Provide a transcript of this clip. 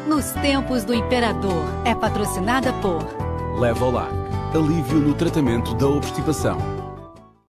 Nos tempos do imperador. É patrocinada por Levolac, alívio no tratamento da obstipação.